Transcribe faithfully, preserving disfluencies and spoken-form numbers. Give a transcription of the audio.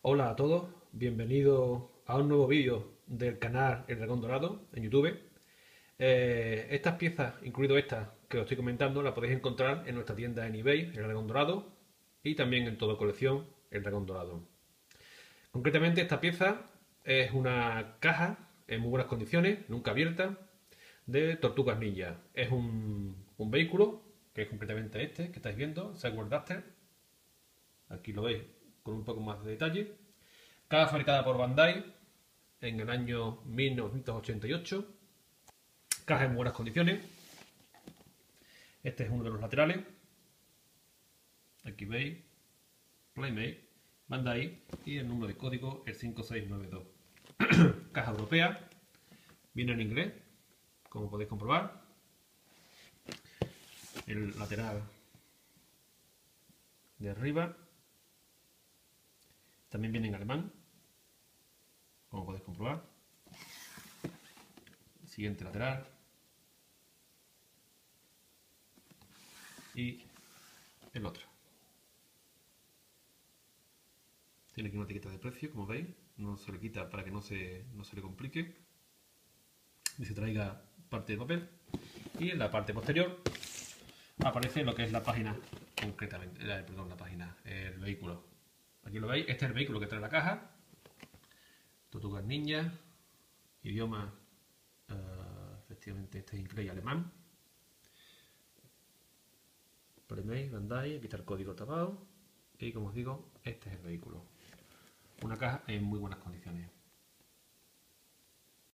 Hola a todos, bienvenidos a un nuevo vídeo del canal El Dragón Dorado en YouTube. Eh, estas piezas, incluido esta que os estoy comentando, las podéis encontrar en nuestra tienda en eBay, El Dragón Dorado, y también en toda colección El Dragón Dorado. Concretamente esta pieza es una caja en muy buenas condiciones, nunca abierta, de Tortugas Ninja. Es un, un vehículo, que es concretamente este que estáis viendo, Cyber Duster. Aquí lo veis con un poco más de detalle. Caja fabricada por Bandai en el año mil novecientos ochenta y ocho. Caja en buenas condiciones. Este es uno de los laterales. Aquí veis, Playmate, Bandai y el número de código el cinco seis nueve dos. Caja europea. Viene en inglés, como podéis comprobar. El lateral de arriba también viene en alemán, como podéis comprobar. Siguiente lateral. Y el otro. Tiene aquí una etiqueta de precio, como veis. No se le quita para que no se, no se le complique y se traiga parte de papel. Y en la parte posterior aparece lo que es la página, concretamente, eh, perdón, la página, el vehículo. Aquí lo veis, este es el vehículo que trae la caja. Tortugas Ninja, idioma, uh, efectivamente este es inglés y alemán. Playmate, Bandai, aquí está el código tapado. Y como os digo, este es el vehículo. Una caja en muy buenas condiciones.